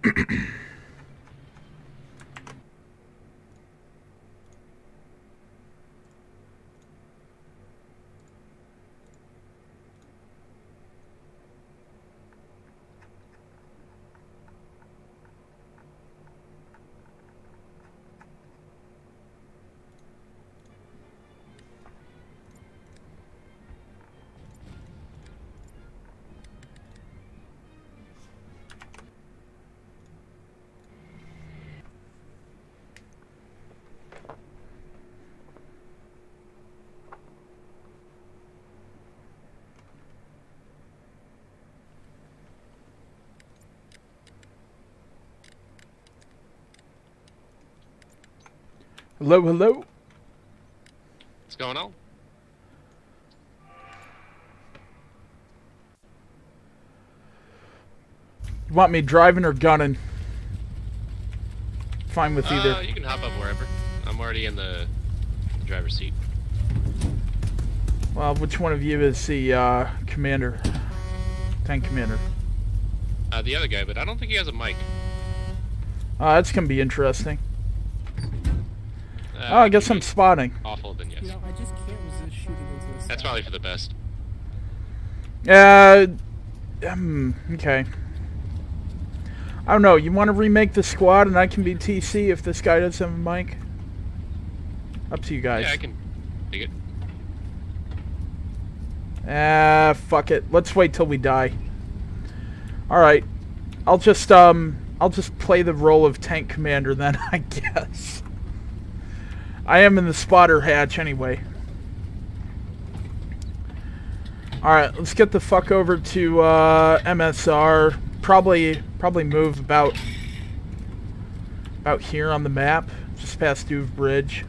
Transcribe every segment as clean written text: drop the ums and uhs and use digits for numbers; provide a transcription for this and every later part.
Hello, hello. What's going on? You want me driving or gunning? Fine with either. You can hop up wherever. I'm already in the driver's seat. Well, which one of you is the commander? Tank commander. The other guy, but I don't think he has a mic. That's gonna be interesting. Oh, I guess I'm spotting. Awful, then yes. You know, I just can't resist shooting into the sky. That's probably for the best. Okay. I don't know. You want to remake the squad and I can be TC if this guy doesn't have a mic? Up to you guys. Yeah, I can take it. Fuck it. Let's wait till we die. Alright. I'll just play the role of tank commander then, I guess. I am in the spotter hatch anyway. Alright, let's get the fuck over to MSR. Probably move about here on the map, just past Duve Bridge.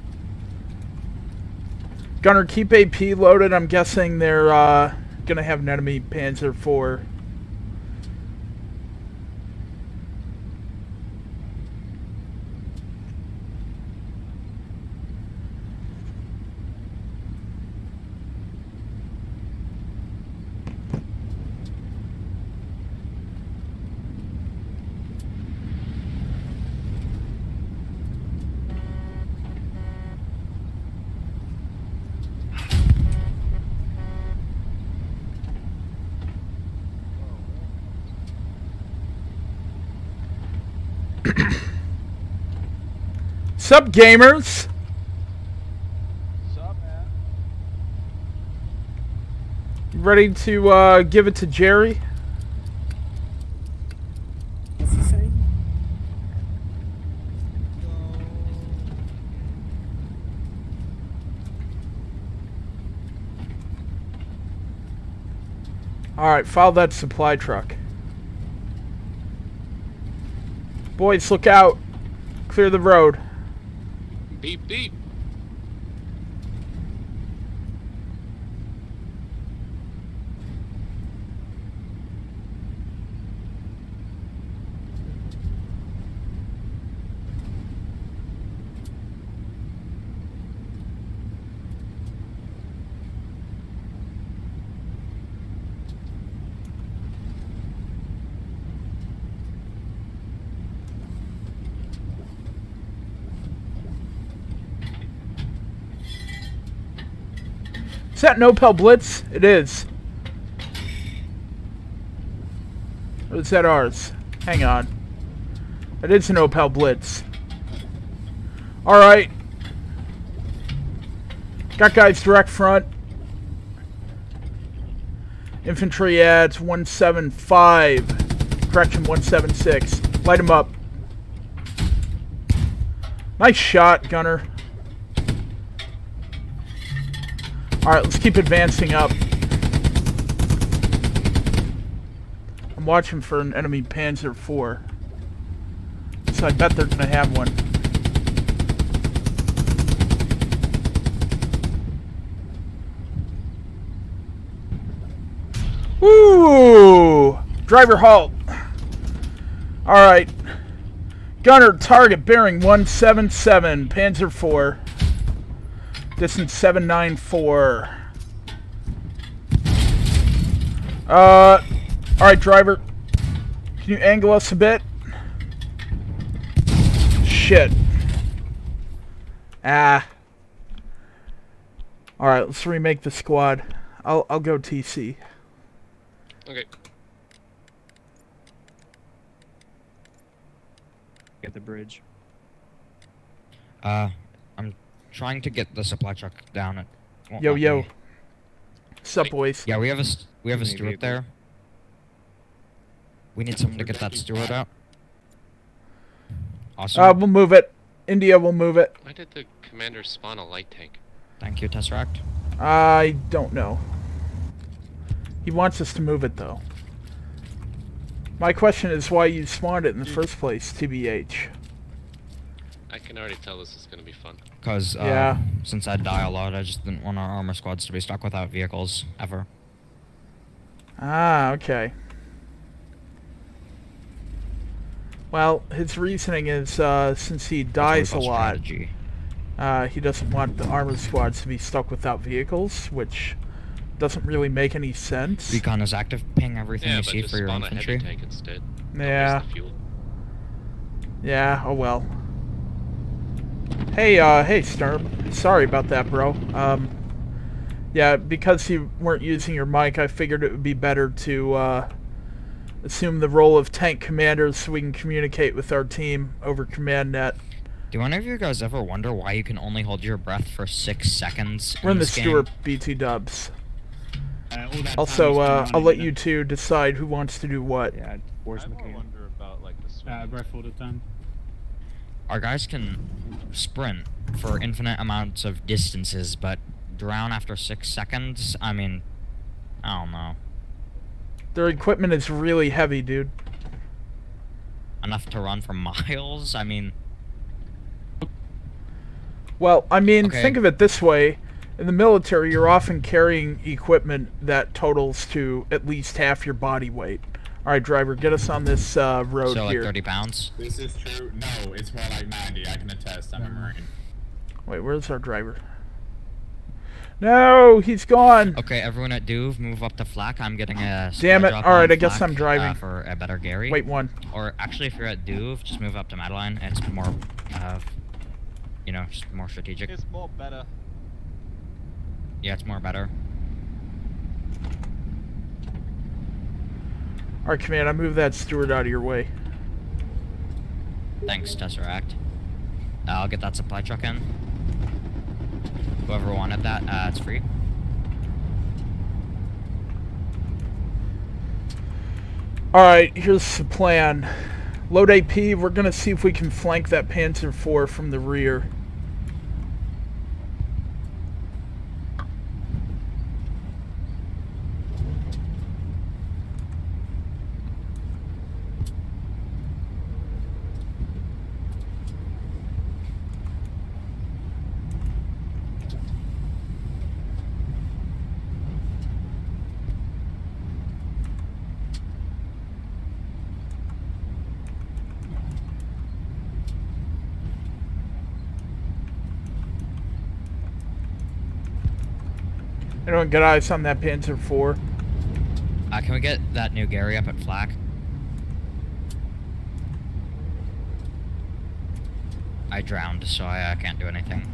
Gunner, keep AP loaded. I'm guessing they're gonna have an enemy Panzer IV. Sup, gamers? Sup, man? You ready to give it to Jerry? What's he saying? Alright, follow that supply truck. Boys, look out. Clear the road. Beep, beep. Is that an Opel Blitz? It is. Or is that ours? Hang on. It is an Opel Blitz. Alright. Got guys direct front. Infantry at 175. Correction, 176. Light him up. Nice shot, Gunner. Alright, let's keep advancing up. I'm watching for an enemy Panzer IV. So I bet they're gonna have one. Woo! Driver halt. Alright. Gunner, target bearing 177, Panzer IV. Distance 794. Alright, driver. Can you angle us a bit? shit. Ah. Alright, let's remake the squad. I'll go TC. Okay. Get the bridge. I'm trying to get the supply truck down. It won't Yo, let yo. me. Sup, boys? Yeah, we have a Maybe steward vehicle. there. We need someone to get that steward out. Awesome. We'll move it. India will move it. Why did the commander spawn a light tank? Thank you, Tesseract. I don't know. He wants us to move it, though. My question is why you spawned it in the first place, TBH. I can already tell this is gonna be fun. Because Yeah. since I die a lot, I just didn't want our armor squads to be stuck without vehicles ever. Ah, okay. Well, his reasoning is since he dies a That's our lot, strategy. he doesn't want the armored squads to be stuck without vehicles, which doesn't really make any sense. Recon is active. Ping everything Yeah, you but see just for your spawn a heavy infantry. tank instead. Don't Yeah. waste the fuel. Yeah, oh well. Hey, hey, Sturm. Sorry about that, bro. Yeah, because you weren't using your mic, I figured it would be better to, assume the role of tank commander so we can communicate with our team over command net. Do any of you guys ever wonder why you can only hold your breath for 6 seconds? We're in the this game? Stewart BT dubs. All that Also, time we spend I'll let running you two decide who wants to do what. Yeah, Force I more Mechanic. wonder about like the swing. Breath all the time. Our guys can sprint for infinite amounts of distances, but drown after 6 seconds? I mean, I don't know. Their equipment is really heavy, dude. Enough to run for miles? I mean, Well, I mean, Okay. think of it this way. In the military, you're often carrying equipment that totals to at least half your body weight. Alright, driver, get us on this road so like here. 30 pounds? This is true. No, it's more like 90. I can attest. I'm a Marine. Wait, where's our driver? No, he's gone! Okay, everyone at Duve, move up to Flak. I'm getting a Damn supply it. drop Alright, on I guess Flak, I'm driving. for a better Gary. Wait, one. Or actually, if you're at Duve, just move up to Madeline. It's more, you know, just more strategic. It's more better. Yeah, it's more better. Alright, command, I moved that steward out of your way. Thanks, Tesseract. I'll get that supply truck in. Whoever wanted that, it's free. Alright, here's the plan. Load AP, we're gonna see if we can flank that Panzer IV from the rear. Anyone get eyes on that Panzer IV? Can we get that new Gary up at Flak? I drowned, so I can't do anything.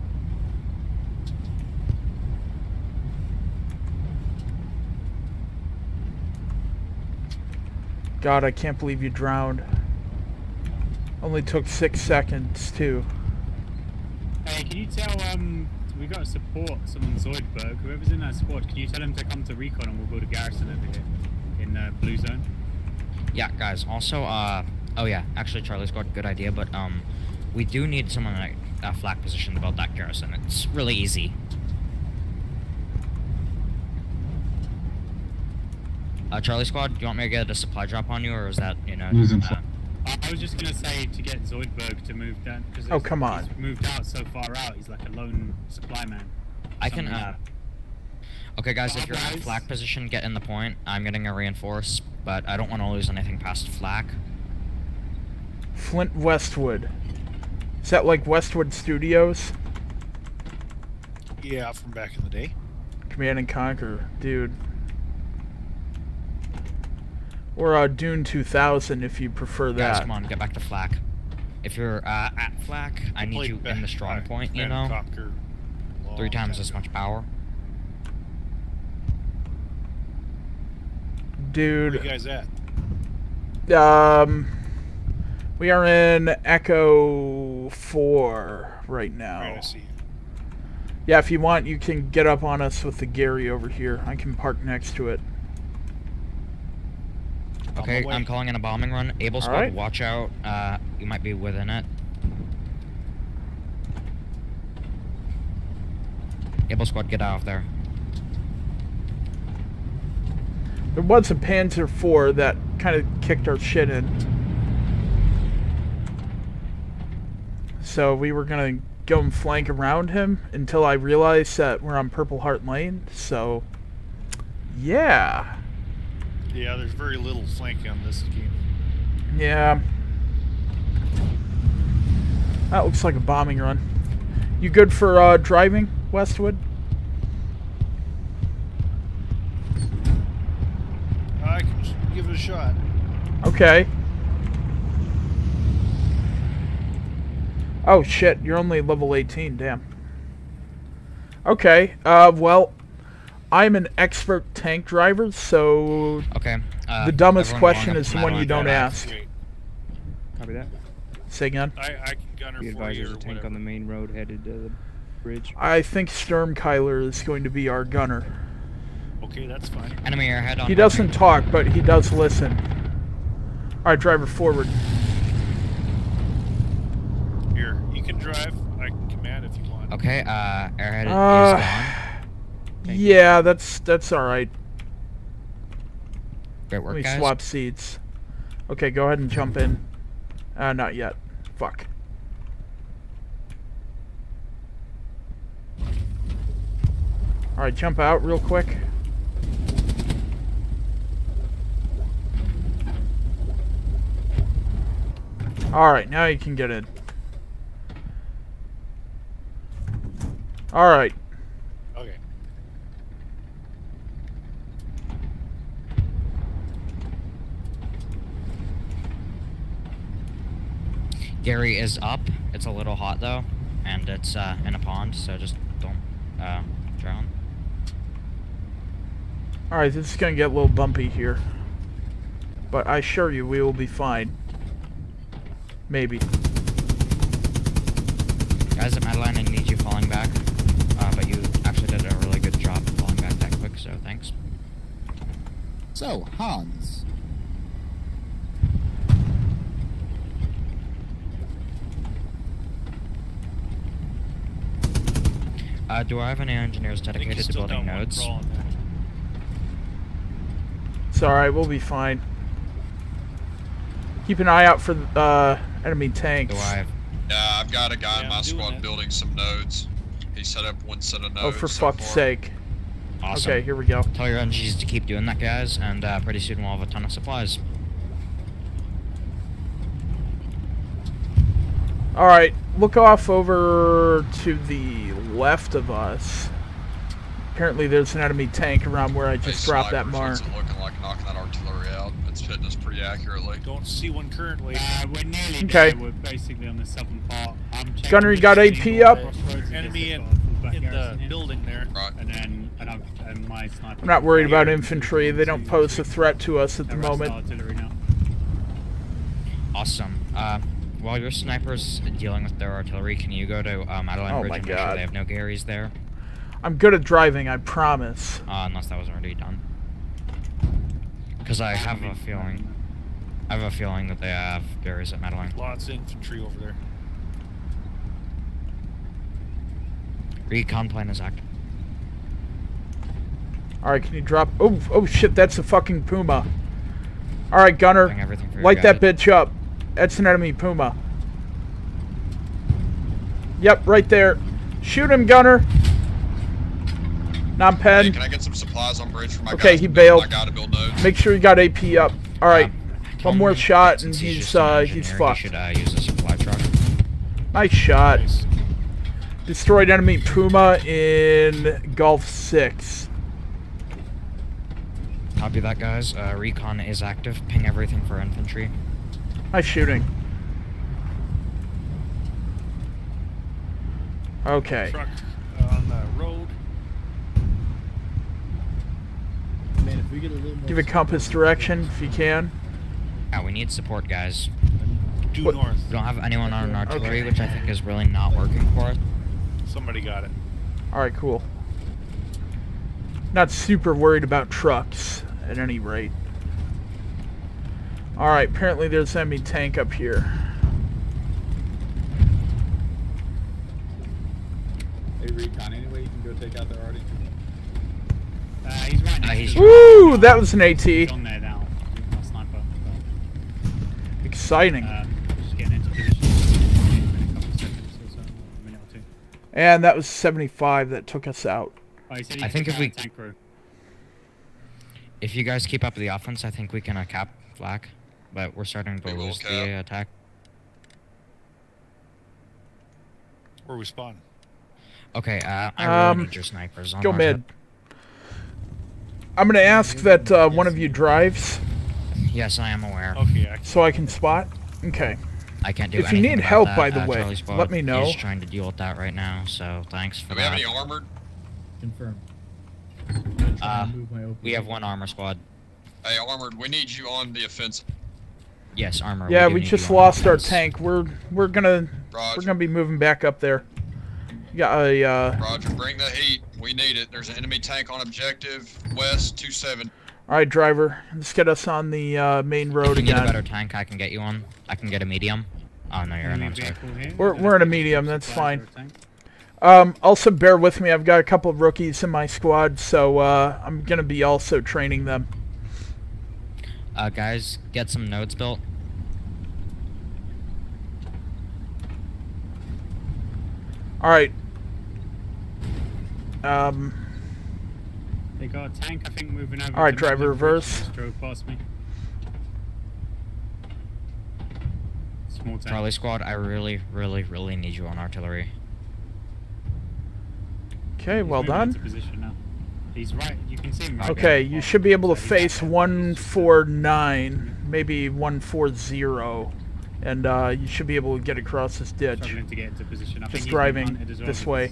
God, I can't believe you drowned. Only took 6 seconds, too. Hey, can you tell we got to support someone Zoidberg. Whoever's in that squad, can you tell him to come to recon and we'll build a garrison over here in blue zone? Yeah, guys. Also, oh yeah, actually, Charlie Squad, good idea. But we do need someone in a Flak position to build that garrison. It's really easy. Charlie Squad, do you want me to get a supply drop on you, or is that, you know? I was just gonna say to get Zoidberg to move down. Cause Oh, come on. He's moved out so far out. He's like a lone supply man. I can. Something. Okay, guys, if you're in a Otherwise- Flak position, get in the point. I'm getting a reinforce, but I don't want to lose anything past Flak. Flint Westwood. Is that like Westwood Studios? Yeah, from back in the day. Command and Conquer, dude. Or Dune 2000 if you prefer Guys, that. come on, get back to Flak. if you're at flak, I need you in the strong point, you know? 3 times as much power. Dude. Where you guys at? We are in Echo 4 right now. Alright, I see you. Yeah, if you want, you can get up on us with the Gary over here. I can park next to it. Okay, I'm calling in a bombing run. Able squad, right. watch out. You might be within it. Able squad, get out of there. There was a Panzer IV that kind of kicked our shit in. So we were going to go and flank around him until I realized that we're on Purple Heart Lane. So, yeah. Yeah, there's very little flanking on this game. Yeah. That looks like a bombing run. You good for driving, Westwood? I can just give it a shot. Okay. Oh shit, you're only level 18, damn. Okay, well, I'm an expert tank driver, so Okay. the dumbest everyone question going up is to the one you Madeline. don't ask. Great. Copy that. Say again? I can gunner Be for advised you there's or a tank whatever. on the main road headed to the bridge. I think Sturmkeiler is going to be our gunner. Okay, that's fine. Enemy ahead on He doesn't talk, but he does listen. Alright, driver forward. Here, you can drive. I can command if you want. Okay, airhead is gone. Yeah, that's alright. Great Let work, me guys. swap seats. Okay, go ahead and jump in. Not yet. Fuck. Alright, jump out real quick. Alright, now you can get in. Alright. Okay. Gary is up. It's a little hot though, and it's in a pond, so just don't drown. Alright, this is gonna get a little bumpy here. But I assure you, we will be fine. Maybe. Guys at Madeline, I need you falling back, but you actually did a really good job falling back that quick, so thanks. So, Hans. Do I have any engineers I think you dedicated to still building got one nodes? crawling there. It's alright, we'll be fine. Keep an eye out for enemy tanks. Do I have... Yeah, I've got a guy in Yeah, my I'm doing squad that. building some nodes. He set up one set of nodes. Oh, for so fuck's far. sake. Awesome. Okay, here we go. Tell your engineers to keep doing that, guys, and pretty soon we'll have a ton of supplies. Alright, look off over to the left of us. Apparently there's an enemy tank around where I Hey, just dropped that snipers, mark. what's it looking like knocking that artillery out? It's hitting us pretty accurately. Don't see one currently. We're nearly Okay. there. We're basically on the southern part. I'm checking Gunner, you the got screen AP up? crossroads and Enemy just in, got a full back in the garrison here. building there. Right. And my sniper. I'm not worried about here. infantry. They don't pose a threat to us at the Rest moment. artillery now. Awesome. While your sniper's dealing with their artillery, can you go to Madeline Oh Bridge my and make sure God. they have no Garys there? I'm good at driving, I promise. Unless that was already done. Because I have a feeling... I have a feeling that they have Garys at Madeline. Lots of infantry over there. Recon plane is active. Alright, can you drop... Oh shit, that's a fucking Puma. Alright, Gunner, Doing everything for your light that guys. bitch up. That's an enemy Puma. Yep, right there. Shoot him, Gunner. Hey, Non-pen. can I get some supplies on bridge for my Okay, guys he to build? bailed. I gotta build nodes. Make sure you got AP up. Alright, Tell one more him shot that and since he's just an he's engineer, fucked. He should use a supply truck. Nice shot. Nice. Destroyed enemy Puma in Gulf 6. Copy that, guys. Recon is active. Ping everything for infantry. Nice shooting. Okay. Truck on the road. Man, if we get a little more Give a compass direction if you can. Yeah, we need support, guys. Due What- north. We don't have anyone on artillery, Okay. which I think is really not working for us. Somebody got it. Alright, cool. Not super worried about trucks, at any rate. Alright, apparently there's an enemy tank up here. Hey, Recon, any way you can go take out their RD? He's right next he's- to the- Woo! That was an He's AT. on there now. He's my sniper. Exciting. Just getting into position. In a couple of seconds or so, a minute or two. And that was 75 that took us out. Oh, he said he I think took if out we- a tank crew. If you guys keep up the offense, I think we can cap flak. But we're starting to We will lose cap. the attack. Where we spawn. Okay, I really need your snipers on Go our mid. I'm gonna ask that one of you drives Yes, I am aware. Okay, I so I can spot. Okay. I can't do If you anything need about help, that. by the way, Charlie Squad let me know. is trying to deal with that right now, so thanks for Do we have that. any armored? confirm. I'm gonna try and move my OP. We have one armor squad. Hey, armored, we need you on the offensive. Yes, armor. Yeah, do we need just you on lost our offense. tank. We're gonna Roger. be moving back up there. Got a Roger, bring the heat. We need it. There's an enemy tank on objective west 27. all right, driver. Let's get us on the main road If you need a again. better tank, I can get you on. I can get a medium. Oh no, you're in. Enemy I'm sorry. vehicle here. We're in a medium. That's Supplies fine. for a tank. Also, bear with me. I've got a couple of rookies in my squad, so I'm gonna be also training them. Guys, get some nodes built. All right. They got a tank, I think, moving over. All right, to driver, Midland Bridge. reverse. Just drove past me. Small tank. Charlie Squad, I really, really, really need you on artillery. Okay, He's well moving done. into position now. He's right. You can see him right Okay, there. you should be able to So he's face back there. 149, maybe 140, and you should be able to get across this ditch. Struggling to get into position. I think Just he's been driving hunted as well this because- way.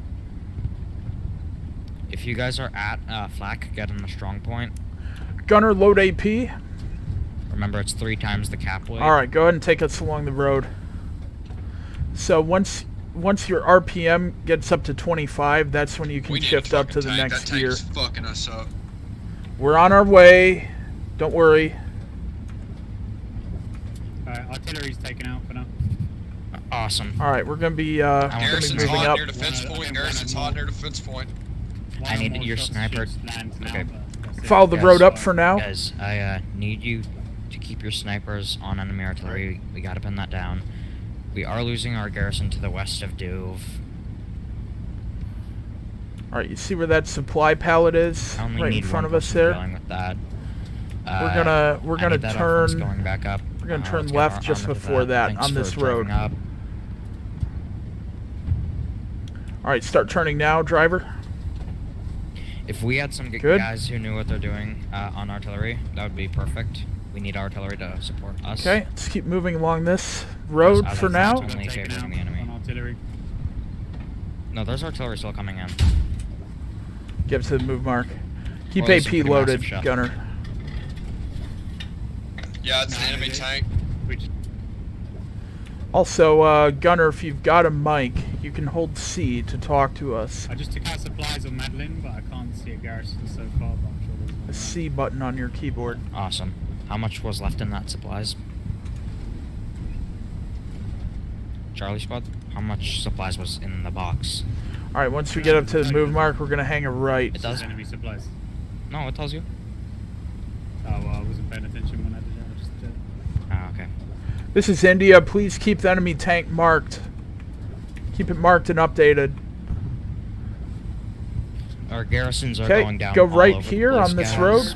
If you guys are at flak, get in the strong point. Gunner, load AP. Remember, it's 3 times the cap weight. All right, go ahead and take us along the road. So once your RPM gets up to 25, that's when you can We need shift a up to the fucking tank. next That tank gear. is fucking us up. We're on our way. Don't worry. Alright, artillery's taken out for now. Awesome. All right, we're gonna be Garrison's moving hot up. near defense One of- point. one Garrison's of hot more. near defense point. One I or need more your shots sniper- should land now, Okay. but that's it. Follow the Guys, road up for now. Guys, I need you to keep your snipers on enemy artillery. We gotta pin that down. We are losing our garrison to the west of Duve. All right, you see where that supply pallet is? I only Right in need front one of us person there. dealing with that. We're I gonna need that offense turn. going back up. We're gonna turn let's get left our just armor to before that Thanks on for this driving road. up. All right, start turning now, driver. If we had some Good. guys who knew what they're doing on artillery, that would be perfect. We need artillery to support us. Okay, let's keep moving along this road Yes, for that's now. fine. Only Taken favoring out the enemy. on artillery. No, there's artillery still coming in. Get to the move mark. Keep Well, it's a AP pretty loaded, massive shot. Gunner. Yeah, it's the enemy tank. We just Also, Gunner, if you've got a mic, you can hold C to talk to us. I just took out supplies on Madeline, but I can't see a garrison so far, but I'm sure there's more The around. C button on your keyboard. Awesome. How much was left in that supplies? Charlie Squad? How much supplies was in the box? All right, once we get up to the move mark, we're gonna hang a right. It does? Enemy supplies. No, it tells you. Oh, well, I wasn't paying attention when I did that. I just Ah, okay. This is India. Please keep the enemy tank marked. Keep it marked and updated. Our garrisons are Okay, going down go all right over the here place, on this guys. road.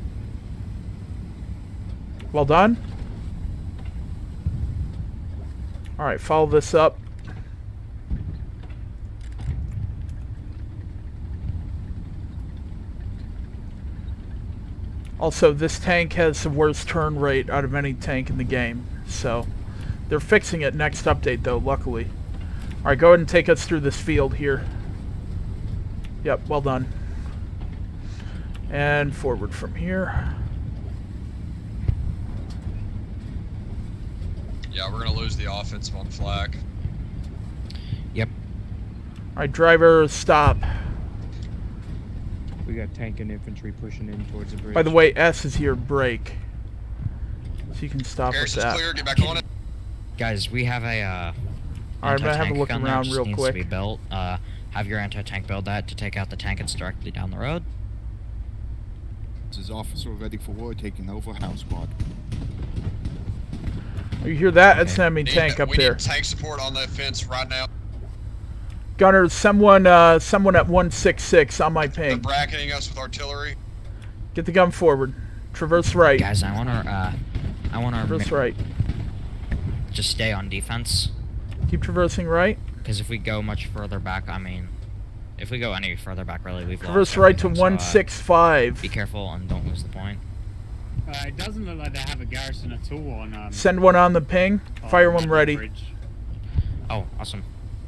Well done. All right, follow this up. Also, this tank has the worst turn rate out of any tank in the game, so they're fixing it next update though, luckily. Alright, go ahead and take us through this field here. Yep, well done. And forward from here. Yeah, we're gonna lose the offensive on flag. Yep. Alright, driver, stop. We got tank and infantry pushing in towards the bridge. By the way, S is your brake. So you can stop with Garrison's that. clear, get back on it. Guys, we have a Alright, I'm gonna have a anti-tank look gun there, around just real needs quick. to be built. Have your anti-tank build that to take out the tank that's directly down the road. This is officer ready for war, taking over house squad. You hear that? That's Okay. an enemy tank up we there. need tank support on the fence right now. Gunner, someone at 166 on my They're ping. bracketing us with artillery. Get the gun forward. Traverse right. Guys, I want our Traverse right. just stay on defense. Keep traversing right. Because if we go much further back, I mean, if we go any further back, really, we've Traverse lost right to everything, so, 165. be careful and don't lose the point. It doesn't look like they have a garrison at all on. Send one on the ping. Fire one ready. Bridge. Oh, awesome.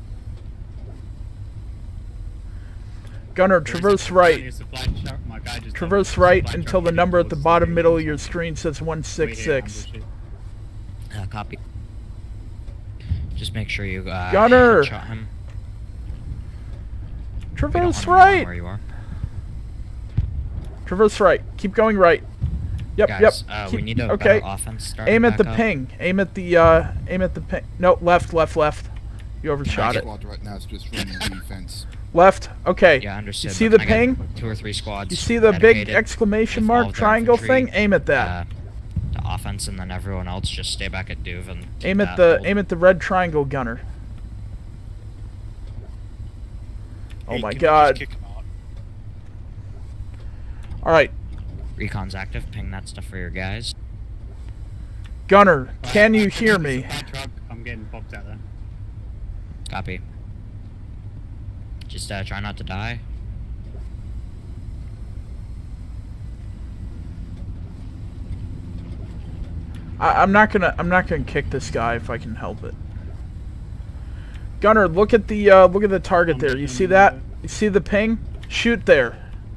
Gunner, There's traverse plenty right. of supply truck. My guy just Traverse doubled the right supply until truck the number at the towards bottom middle of bridge. your screen says Wait here, 166. ambush it. Copy. Just make sure you Gunner! headshot him. We don't Traverse want him knowing right. where you are. Traverse right. Keep going right. Yep, Guys, yep. we Keep- need a okay. better offense starting Aim at the back up. ping. Aim at the ping. No, left. You overshot it. Squad right now is just running defense. Left. Okay. Yeah, understood. You see but the can I get ping? 2 or 3 squads. You see the big dedicated exclamation with all mark of their triangle infantry, thing? Aim at that. To offense, and then everyone else just stay back at Duve and keep Aim at that hold. the red triangle, Gunner. Oh Hey, my can we just god. kick 'em out? Alright. Recon's active. Ping that stuff for your guys. Gunner, can you hear me? Supply truck, I'm getting popped out there. Copy. Just try not to die. I'm not gonna kick this guy if I can help it. Gunner, look at the target there. You see that? You see the ping? Shoot there.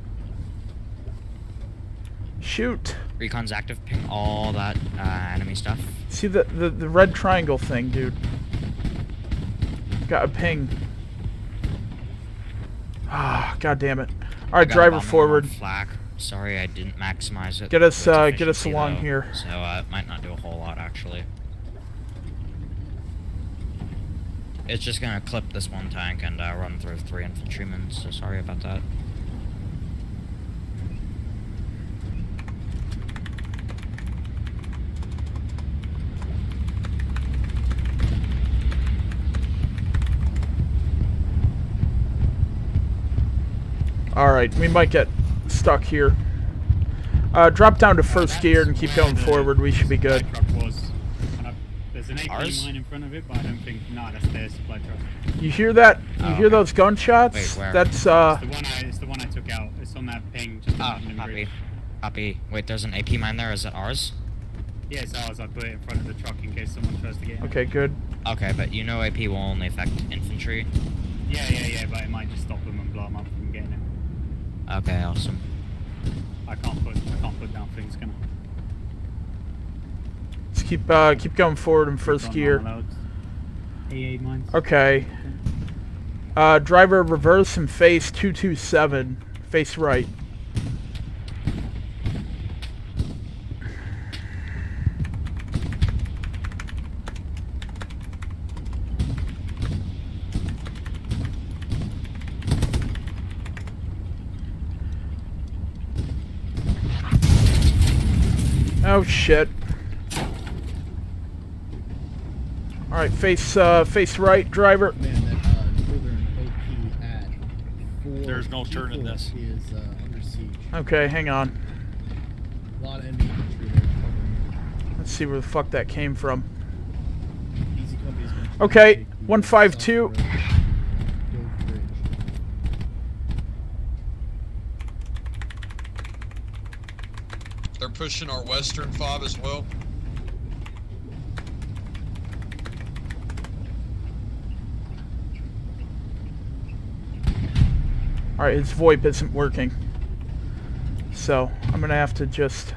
Shoot. Recon's active. Ping all that enemy stuff. See the red triangle thing, dude. Got a ping. Ah, god damn it. Alright, Got a driver bomb on forward. Flak. Sorry, I didn't maximize it. Get us to its get us efficiency, along though, here. So it might not do a whole lot actually. It's just gonna clip this one tank and run through 3 infantrymen. So sorry about that. Alright, we might get stuck here. Drop down to first gear and keep going forward. We should be good. Supply truck was. And there's an AP Ours? mine in front of it, but I don't think. No, that's their supply truck. You hear that? You Oh, hear okay. those gunshots? Wait, where? That's It's the one I took out. It's on that ping just Oh, on the copy. bridge. Copy. Wait, there's an AP mine there. Is it ours? Yeah, it's ours. I put it in front of the truck in case someone tries to get in. okay, good. Okay, but you know AP will only affect infantry. Yeah, but it might just stop them and blow them up from getting in. Okay, awesome. I can't put down things, can I? Let's keep going forward in first On gear. loads. AA mines. Okay. Driver reverse and face 227. Face right. Oh shit. Alright, face right, driver. Man, that northern OP at 4 There's no turning this. is under siege. Okay, hang on. A lot of enemy infantry there covering Let's see where the fuck that came from. it. Easy Company is going to Okay, take the 152. south road, Dove Bridge. They're pushing our western fob as well. Alright, his VoIP isn't working. So, I'm gonna have to just...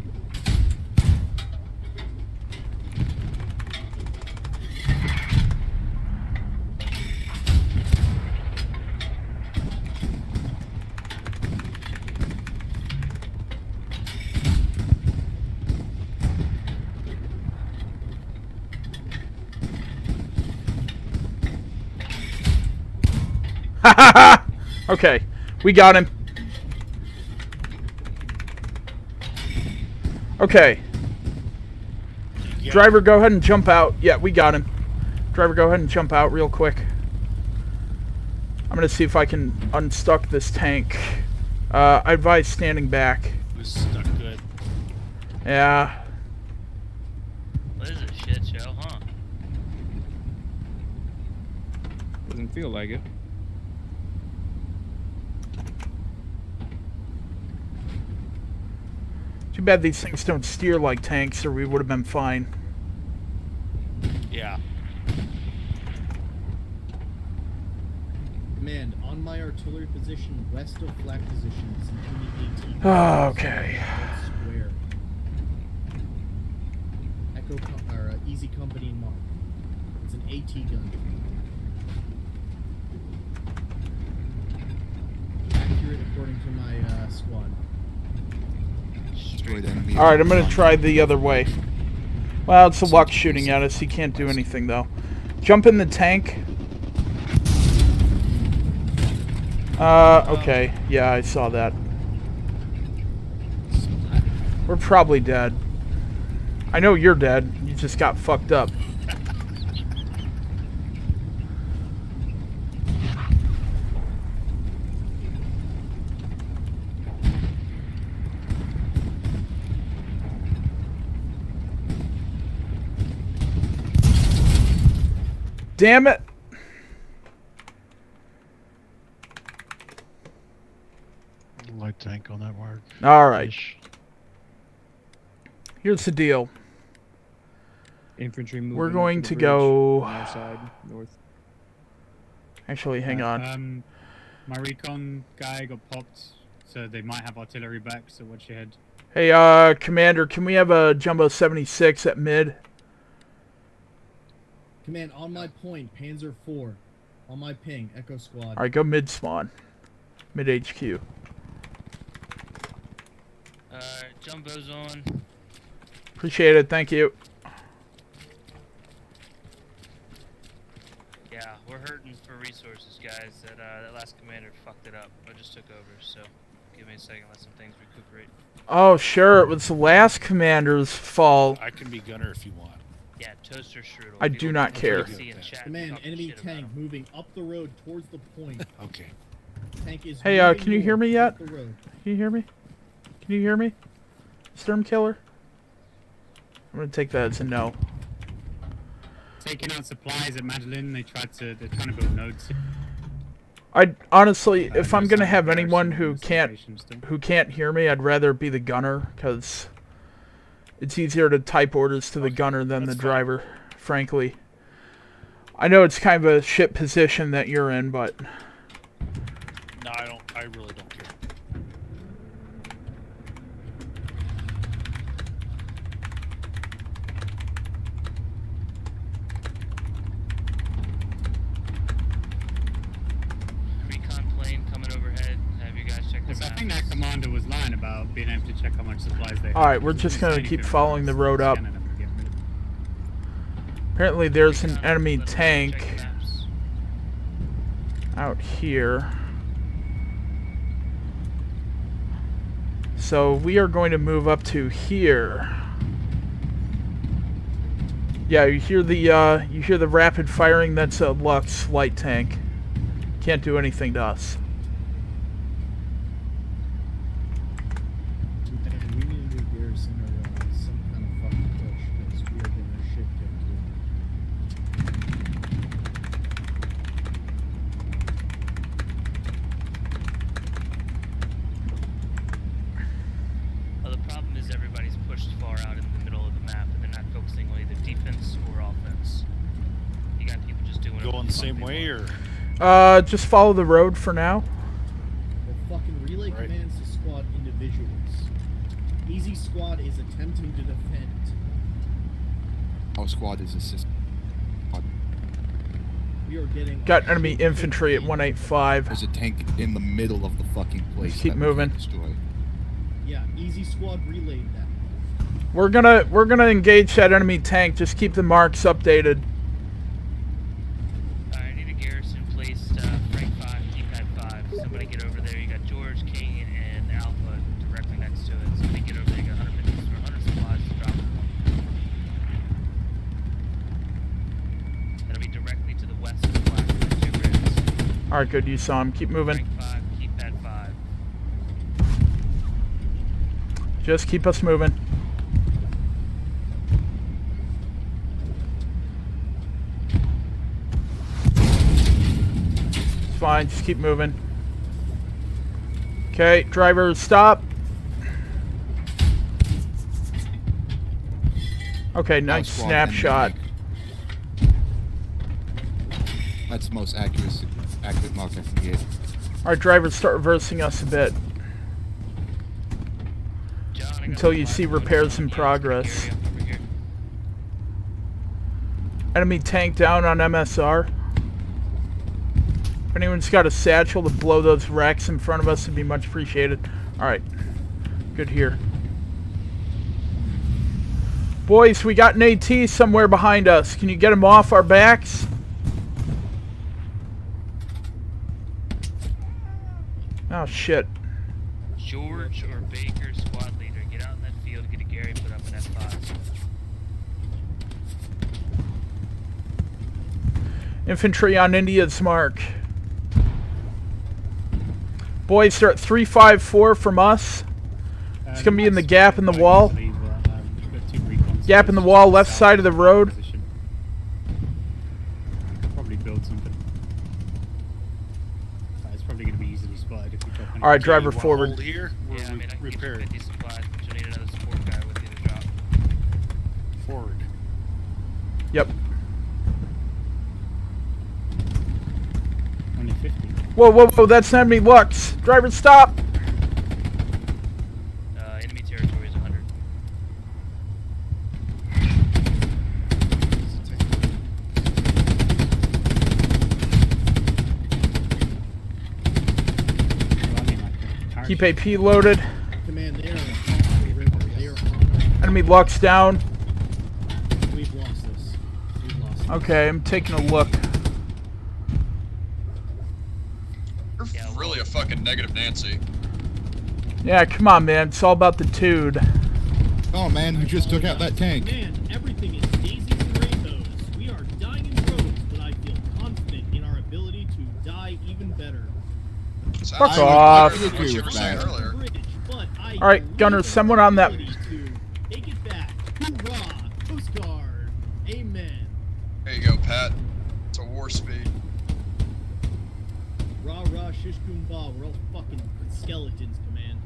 Okay, we got him. Okay. Driver, go ahead and jump out. Yeah, we got him. Driver, go ahead and jump out real quick. I'm gonna see if I can unstuck this tank. I advise standing back. It was stuck good. Yeah. What is a shit show, huh? Doesn't feel like it. Too bad these things don't steer like tanks, or we would have been fine. Yeah. Command, on my artillery position west of flag positions, including 18. Oh, okay. Square. Echo or Easy Company mark. It's an AT gun. Accurate according to my squad. Alright, I'm gonna try the other way. Well, it's a luck shooting at us. He can't do anything, though. Jump in the tank. Okay. Yeah, I saw that. We're probably dead. I know you're dead. You just got fucked up. Damn it! Light tank on that mark. Alright. Here's the deal. Infantry moving. We're going to to the go... bridge on our side, north. Actually, hang on. My recon guy got popped, so they might have artillery back, so watch your head. Hey, Commander, can we have a Jumbo 76 at mid? Command, on my point, Panzer 4. On my ping, Echo Squad. Alright, go mid spawn. Mid HQ. Jumbo's on. Appreciate it, thank you. Yeah, we're hurting for resources, guys. That last commander fucked it up. I just took over, so give me a second, let some things recuperate. Oh, sure, it was the last commander's fault. I can be gunner if you want. Yeah, toaster strudel. I do not care. Command, enemy tank moving up the road towards the point. Okay. Tank is Hey, moving can you hear me yet? up the road. Can you hear me? Can you hear me? Storm Killer? I'm gonna take that as a no. Taking out supplies at Madeline, they're trying to build nodes. I honestly, if I'm gonna have anyone who can't hear me, I'd rather be the gunner, because it's easier to type orders to the gunner than the driver, frankly. I know it's kind of a shit position that you're in, but... No, I really don't care. Recon plane coming overhead. Have you guys check their I maps? think that commander was lying about being able to check how much supplies they have. Alright, we're just gonna keep following the road up. Apparently there's an enemy tank out here. So we are going to move up to here. Yeah, you hear the rapid firing. That's a Lux light tank. Can't do anything to us. And we need to do garrison or some kind of fucking push, because we are getting our shit Well, the problem is everybody's pushed far out in the middle of the map, and they're not focusing on either defense or offense. You got people just doing Going the same way, or? Just follow the road for now. squad is attempting to defend. Our squad is assisting. We are getting... Got enemy infantry at 185. There's a tank in the middle of the fucking place. Just keep that we moving. can't destroy. Yeah, easy squad relayed that. We're gonna engage that enemy tank. Just keep the marks updated. I need a garrison placed. Frank 5, Keypad 5. Somebody get over there. You got George, King, and Alpha directly next to it. Somebody get over there. You got 100 supplies to drop them. That'll be directly to the west of the black. 2 grids. Alright, good. You saw him. Keep moving. Frank 5, Keypad 5. Just keep us moving. It's fine. Just keep moving. Okay, driver, stop. Okay, nice Squad snapshot. enemy tank. That's the most accurate mark I can get. Alright, driver, start reversing us a bit. Until you see repairs in progress. Enemy tank down on MSR. If anyone's got a satchel to blow those wrecks in front of us, it'd be much appreciated. Alright. Good here. Boys, we got an AT somewhere behind us. Can you get him off our backs? Oh, shit. George or Baker, squad leader, get out in that field, get a Gary, put up an F5. Infantry on India's mark. Boys, they're at 354 from us. It's going to be in the gap in the wall. Gap in the wall, left side of the road. Probably build something. It's probably going to be easily spotted if we drop. Alright, driver forward. Hold here. We'll Yeah, I mean, I can repair get it. you 50 supplies, but you'll need another support guy with you to drop. Forward. Yep. Only 50. Whoa, whoa, whoa, that's enemy Lux. Driver, stop! Enemy territory is 100. Keep AP loaded. Command, they are on the river. They are on Enemy Lux down. We've lost this. We've lost this. Okay, I'm taking a look. You're really a fucking negative Nancy. Yeah, come on, man. It's all about the dude. Oh man, who just took out that tank? Man, everything is daisies and rainbows. We are dying in droves, but I feel confident in our ability to die even better. Fuck off. I agree with that. Alright, Gunner, someone on that. Take it back. Hoorah! Coast Guard. Amen. There you go, Pat. It's a war speed. Rah rah shish kumbah. We're all fucking skeletons, command.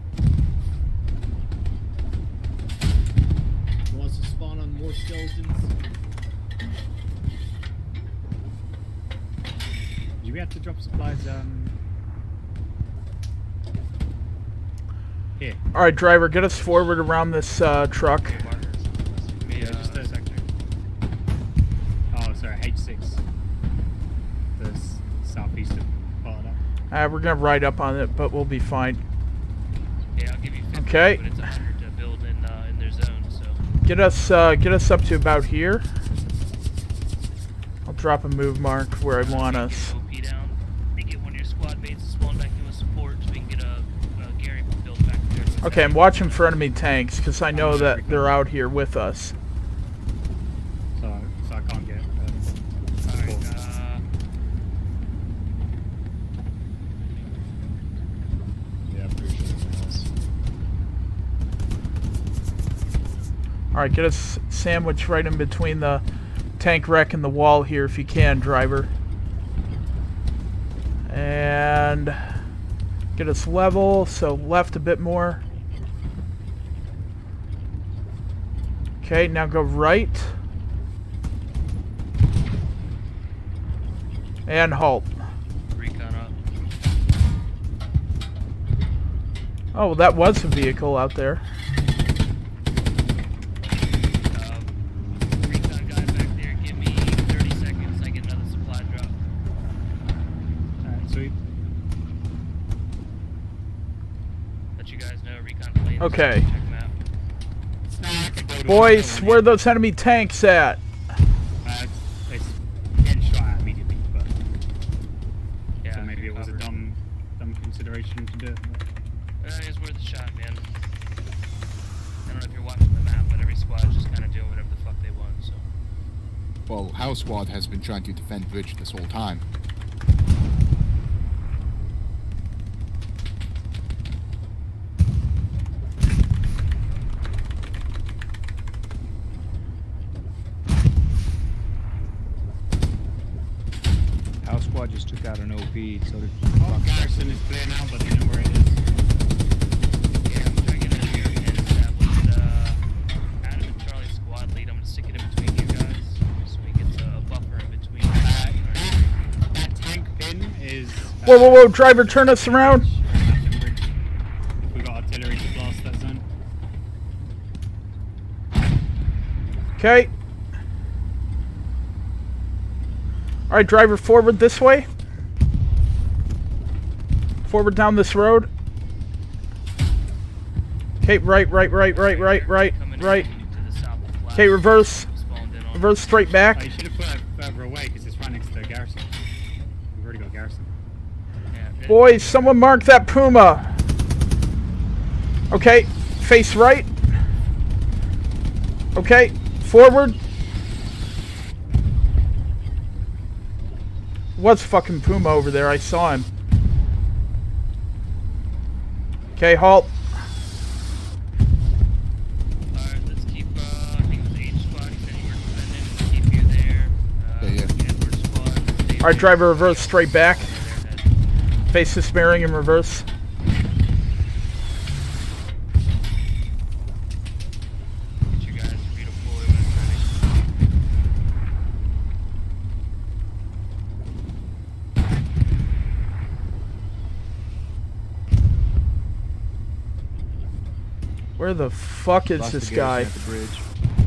You want us to spawn on more skeletons? Do we have to drop supplies? Here. Alright, driver, get us forward around this truck. Yeah, just the sector. Oh, sorry, H6. The southeastern part of that. We're gonna ride up on it, but we'll be fine. Yeah, I'll give you 50, Okay. but it's 100 to build in their zone, so. Get us up to about here. I'll drop a move mark where I want us. OP down. They get one of your squad mates to spawn back in with support so we can get a Gary built back there. Okay, I'm watching for enemy tanks because I know that they're out here with us. So I can't get. Alright, Yeah, I'm pretty sure someone else. Alright, get us sandwiched right in between the tank wreck and the wall here if you can, driver. And get us level, so left a bit more. Okay, now go right. And halt. recon up. Oh, well, that was a vehicle out there. Okay. Check map. It's not like a go to Boys, one where are those enemy tanks at? it's getting shot at immediately, but Yeah, so maybe it was a cover. dumb consideration to do it. It's worth a shot, man. I don't know if you're watching the map, but every squad is just kind of doing whatever the fuck they want, so. Well, House Squad has been trying to defend Bridge this whole time. House Squad just took out an OP, so did Oh, Garrison is clear now, but they know where it is. Yeah, I'm trying to get in here and establish Adam and Charlie squad lead. I'm gonna stick it in between you guys so we get a buffer in between. That tank pin is. Whoa, whoa, whoa, driver, turn us around. If we got artillery to blast that zone. Okay. Alright, driver, forward this way. Forward down this road. Okay, right. Okay, reverse. Reverse straight Oh, back. you should have put it further away because it's right next to Garrison. We've already got Garrison. Boys, someone mark that Puma. Okay, face right. Okay, forward. Was fucking Puma over there, I saw him. Okay, halt. Alright, let's keep, I think it was H squad, he said you were defending, let's keep you there. Edward squad, stay Alright, driver, reverse straight back. Face this bearing in reverse. Get you guys redeploy when it's ready. Where the fuck is Lost this the guy? Garrison at the bridge.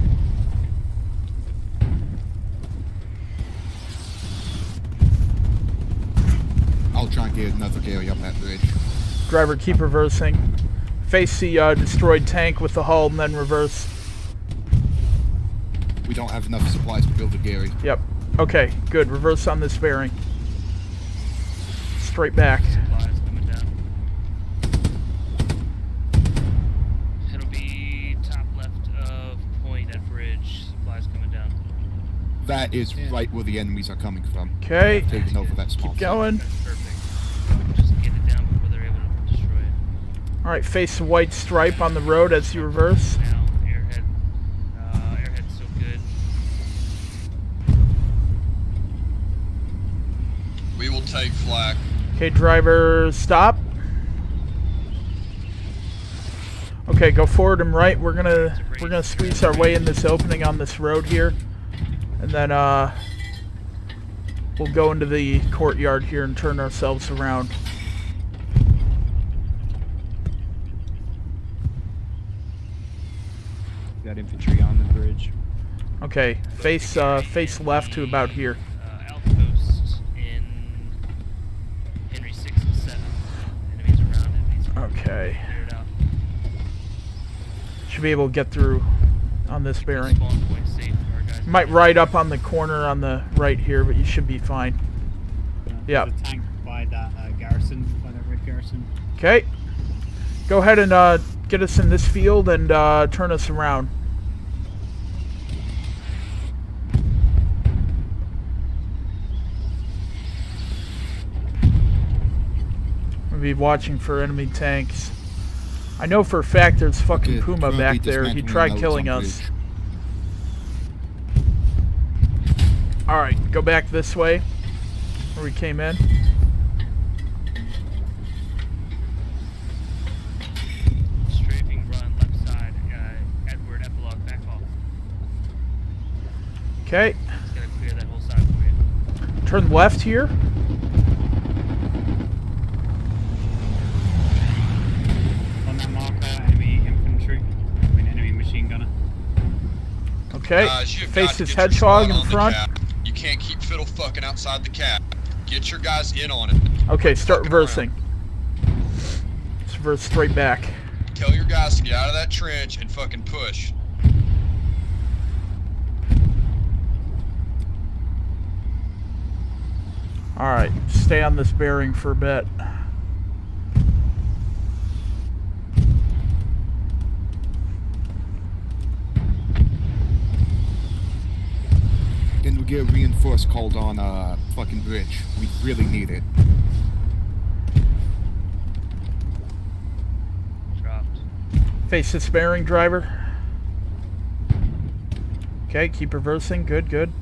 I'll try and get another Gary up that bridge. Driver, keep reversing. Face the destroyed tank with the hull and then reverse. We don't have enough supplies to build a Gary. Yep. Okay, good. Reverse on this bearing. Straight back. Supplies coming down. It'll be top left of point at bridge. Supplies coming down. That is right where the enemies are coming from. Okay. Taking over that small Keep going. Perfect. Just get it down before they're able to destroy it. Alright, face the white stripe on the road as you reverse. Now, airhead. Airhead's still good. We will take flak. Okay, driver, stop. Okay, go forward and right. We're gonna squeeze our way in this opening on this road here, and then we'll go into the courtyard here and turn ourselves around. Got infantry on the bridge. Okay, face left to about here. Outpost in Henry 6 and 7. Enemies around it. Okay. Clear it out. Should be able to get through on this bearing. Spawn point safe for our guys. Might ride up on the corner on the right here, but you should be fine. Yeah. There's a tank by that garrison, by that red garrison. Okay. Go ahead and get us in this field and turn us around. We'll be watching for enemy tanks. I know for a fact there's fucking Okay, Puma currently back there. He dismantling tried nodes killing on us. bridge. Alright, go back this way where we came in. Strafing run left side. Edward epilogue back off. Okay. It's gonna clear that whole side for you. Turn left here. On that marker, enemy infantry. I mean, enemy machine gunner. Okay. Guys, you've got Face to this get your hedgehog squad in on the front. cap. You can't keep fiddle fucking outside the cap. Get your guys in on it. Okay, start Fucking around. reversing. Let's reverse straight back. tell your guys to get out of that trench and fucking push. Alright, stay on this bearing for a bit. Then we get a reinforced called on fucking bridge. We really need it. Dropped. Face this bearing, driver. Okay, keep reversing. Good, good.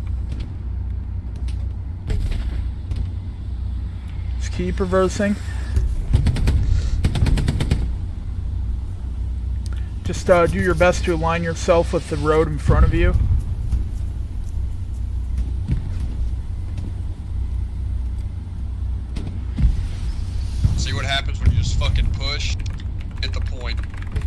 Just keep reversing. Just do your best to align yourself with the road in front of you. See what happens when you just fucking push? Hit the point.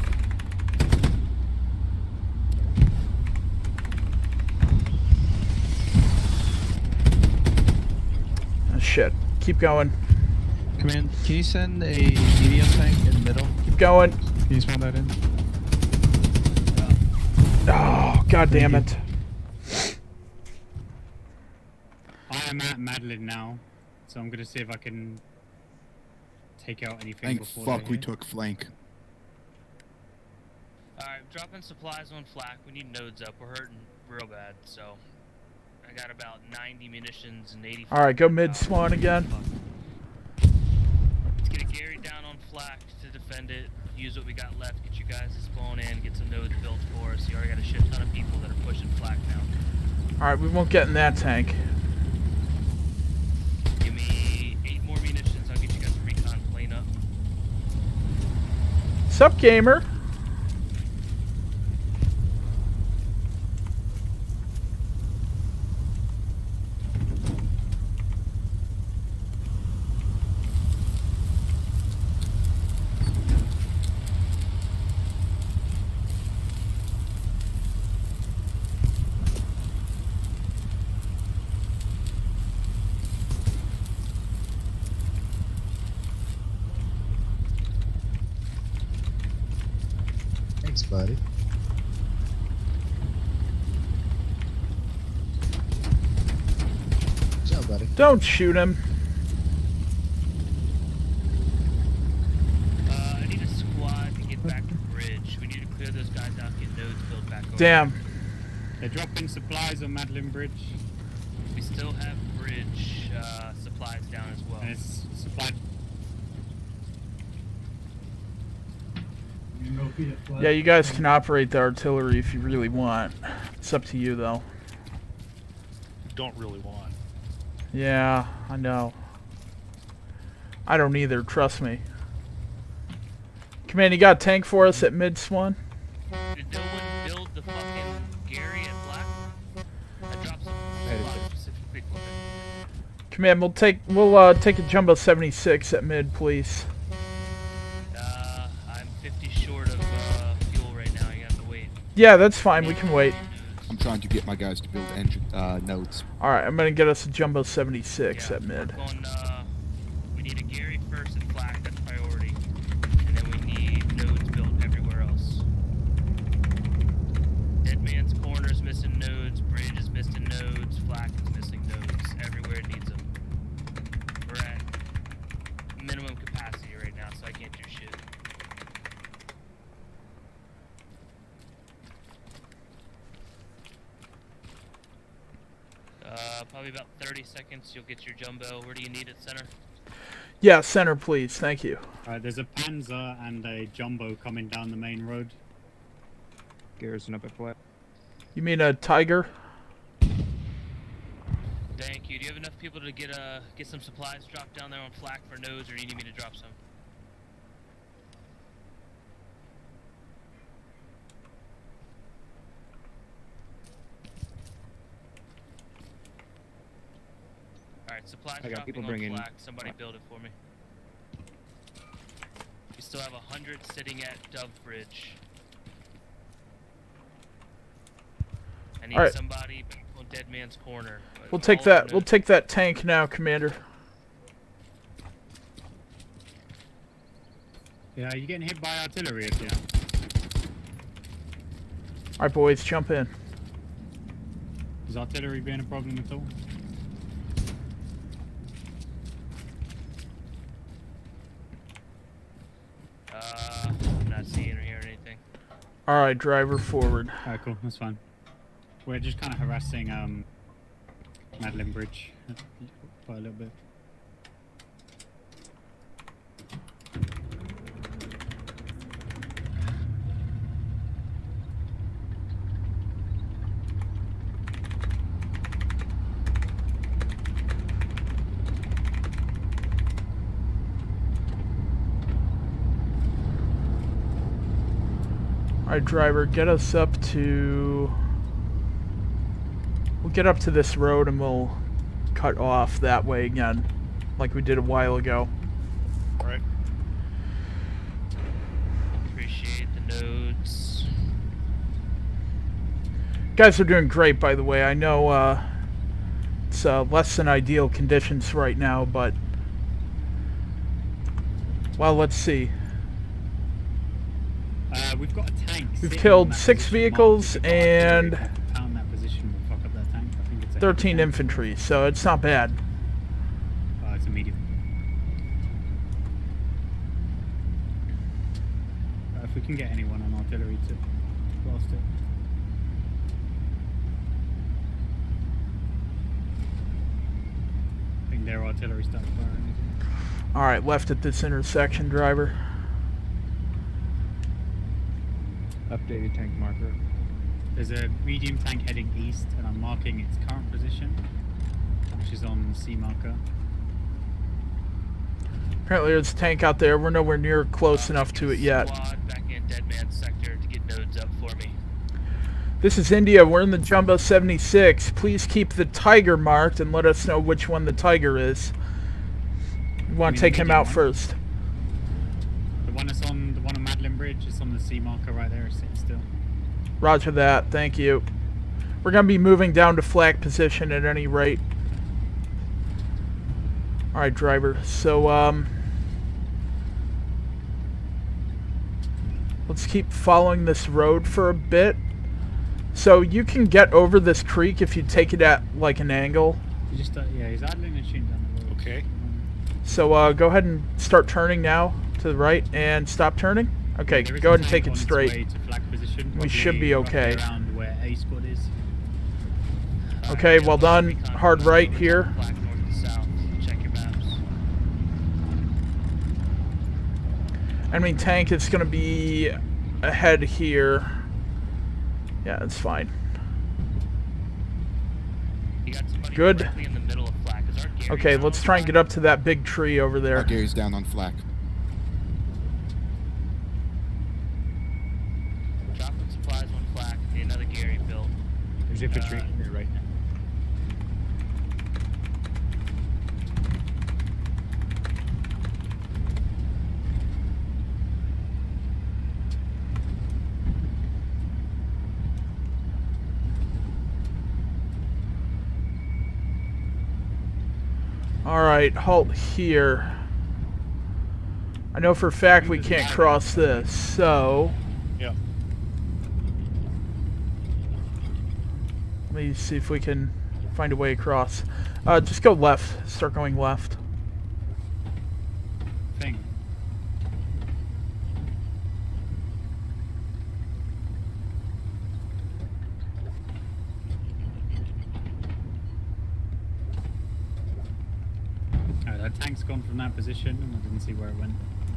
Oh, shit. Keep going. Command, can you send a medium tank in the middle? Keep going. Can you spawn that in? Oh, god damn it. I am at Madeline now, so I'm gonna see if I can take out anything Thank before fuck they we hit. took flank. Alright, dropping supplies on flak. We need nodes up. We're hurting real bad, so I got about 90 munitions and 80. Alright, go mid-spawn again. Let's get a Gary down on flak to defend it. Use what we got left. Get you guys to spawn in. Get some nodes built for us. You already got a shit ton of people that are pushing flak now. Alright, we won't get in that tank. Give me 8 more munitions. I'll get you guys a recon plane up. Sup, gamer? Thanks, buddy. Good job, buddy. Don't shoot him. I need a squad to get back to bridge. We need to clear those guys out, get nodes built back over. Damn. They're dropping supplies on Madeline Bridge. We still have bridge supplies down as well. And it's supplied. Yeah, you guys can operate the artillery if you really want. It's up to you, though. Don't really want. Yeah, I know. I don't either, trust me. Command, you got a tank for us at mid-swan? Did no one build the fucking Gary and Black? I dropped some supplies specifically for it. Command, we'll take a Jumbo 76 at mid, please. I'm 50 short of fuel right now. You have to wait. Yeah, that's fine. We can wait. I'm trying to get my guys to build engine nodes. All right, I'm gonna get us a Jumbo 76 at mid. We need a Gary first and flak. That's priority. And then we need nodes built everywhere else. Dead Man's Corner is missing nodes. Bridge is missing nodes. Flak is missing nodes. Everywhere it needs them. We're at minimum capacity right now, so I can't do shit. Probably about 30 seconds, you'll get your jumbo. Where do you need it, center? Yeah, center, please. Thank you. There's a Panzer and a Jumbo coming down the main road. Garrison up at flat. You mean a Tiger? Thank you. Do you have enough people to get some supplies dropped down there on flak for nodes, or do you need me to drop some? Alright, supplies I got dropping people on bringing- flak. Somebody build it for me. We still have 100 sitting at Dove Bridge. I need Alright. somebody back on Dead Man's Corner. We'll take that. We'll take that tank now, Commander. Yeah, Yeah, are you getting hit by artillery at all? Alright, boys, jump in. Is artillery being a problem at all? I'm not seeing or hearing anything. Alright, driver forward. Alright, cool, that's fine. We're just kind of harassing Madeline Bridge quite a little bit. Alright, driver, get us up to... We'll get up to this road and we'll cut off that way again, like we did a while ago. Alright. Appreciate the notes. Guys are doing great, by the way. I know it's less than ideal conditions right now, but... Well, let's see. We've got a tank. We've killed 6 vehicles and 13 infantry, so it's not bad. It's a medium. If we can get anyone on artillery to blast it. I think their artillery started firing. Alright, left at this intersection, driver. Updated tank marker. There's a medium tank heading east, and I'm marking its current position, which is on C marker. Apparently there's a tank out there. We're nowhere near close enough to it yet. Squad back in Dead Man sector to get nodes up for me. This is India. We're in the Jumbo 76. Please keep the Tiger marked and let us know which one the Tiger is. We want to take him out first. The one that's on the one on Madeline Bridge is on the C marker right there, sitting still. Roger that. Thank you. We're going to be moving down to flak position at any rate. Alright, driver. So, let's keep following this road for a bit. So, you can get over this creek if you take it at, like, an angle. You just, yeah, he's idling and shooting down the road. Okay. So, go ahead and start turning now to the right and stop turning. Okay, go ahead and take it straight. We should be okay. Around where A squad is. Okay, well done. Hard right here. Enemy tank is going to be ahead here. Yeah, that's fine. Good. Okay, let's try and get up to that big tree over there. Our Gary's down on flak. Dropping supplies on flak. Need another Gary built. There's infantry there right now. Alright, halt here. I know for a fact we can't cross this, so... Yeah. Let me see if we can find a way across. Just go left. Start going left. Thing. That tank's gone from that position, and I didn't see where it went.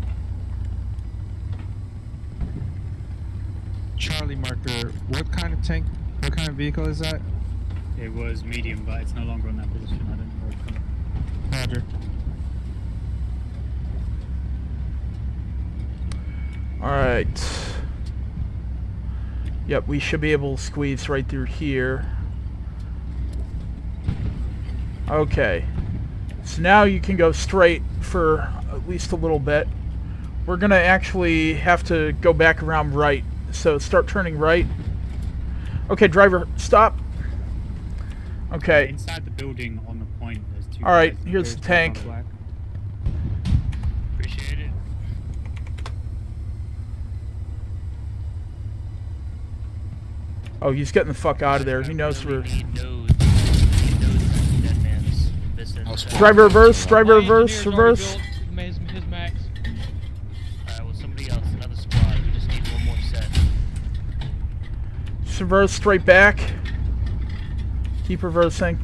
Charlie marker, what kind of tank, what kind of vehicle is that? It was medium, but it's no longer on that position. I don't know where it's gone. Roger. Alright. Yep, we should be able to squeeze right through here. Okay. So now you can go straight for at least a little bit. We're going to actually have to go back around right. So start turning right. Okay, driver, stop. Okay. Inside the building on the point, there's two. Alright, here's the tank. Appreciate it. Oh, he's getting the fuck out of there. He knows we're... Driver reverse, driver reverse, reverse. His max. Well, somebody else, another squad. We just need one more set. Just reverse straight back. Keep reversing.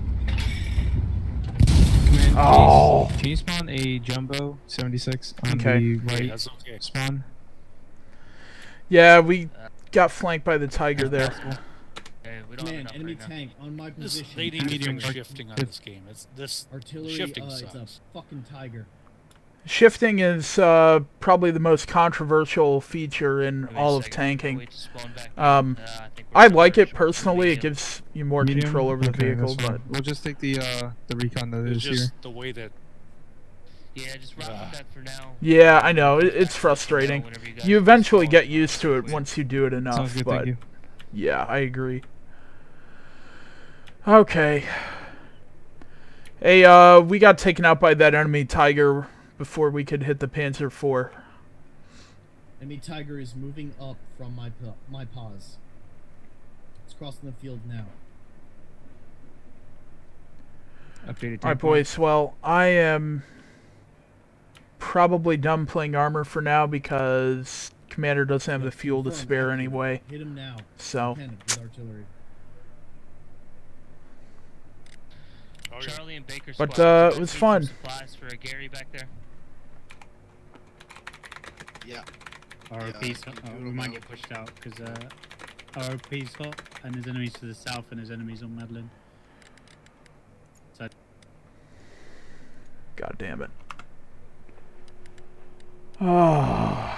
Command, Oh! Can you spawn a Jumbo 76 on Okay. the right That's okay. spawn? Yeah, we got flanked by the Tiger there. We don't have Man, enough enemy right now. tank on my This, position. they need Medium some shifting on this game. It's this Artillery, shifting it's a sucks. fucking Tiger. Shifting is probably the most controversial feature in Wait a all of second, tanking. wait to spawn back in. Um, I think we're I still like pretty it short. personally. It Medium. gives you more Medium? control over the Okay, vehicle, that's fine. but We'll just take the recon that It's is just here. the way that Yeah, just rock with that for now. yeah, I know it's frustrating. Whenever you guys You eventually spawn, get used to it once you do it Sounds enough, good, but thank you. yeah, I agree. Okay. Hey, we got taken out by that enemy Tiger before we could hit the Panzer IV. Enemy Tiger is moving up from my paws. It's crossing the field now. Updated. Alright, boys, well, I am probably done playing armor for now because Commander doesn't have the fuel to Confirmed, spare activate. anyway. Hit him now. So, Panic with artillery. Okay. Charlie and Baker But, squad, it was need some fun. Supplies for Gary back there. Yeah. ROP's hot. Oh, we might get pushed out because ROP's hot and there's enemies to the south and there's enemies on Madeline. So God damn it. Oh.